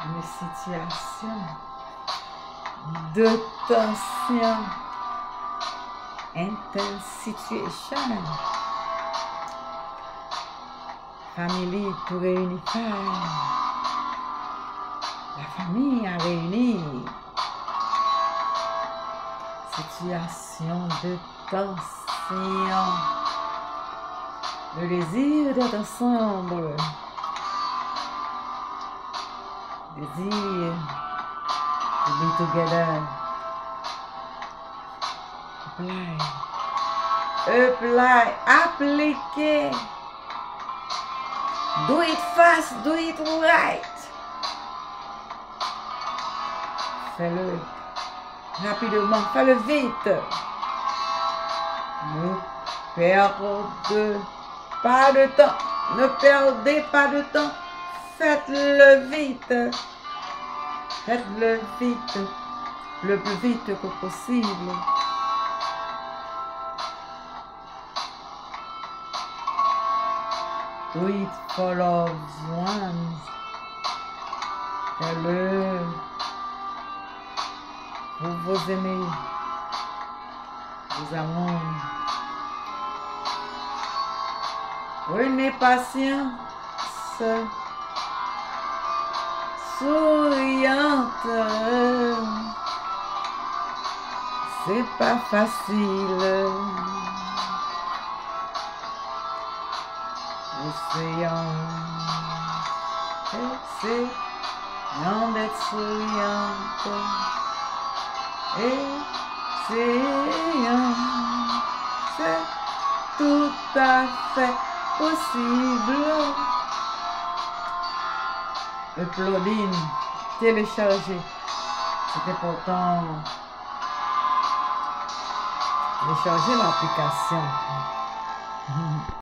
une situation de tension, intense situation. Famille tout réuni. La famille a réuni. Situation de tension. Le désir d'être ensemble. Désir to be together. Apply. Appliquer. Do it fast, do it right. Fais-le rapidement, fais-le vite. Ne perdez pas de temps. Ne perdez pas de temps. Faites-le vite. Faites-le vite. Le plus vite que possible. Do it for loved ones. Fais-le pour vos aimés, vos amours. Prenez patience, souriante. C'est pas facile. Essayons d'être souriante. Essayons, c'est tout à fait possible. Uploading, télécharger. C'est important. Télécharger l'application.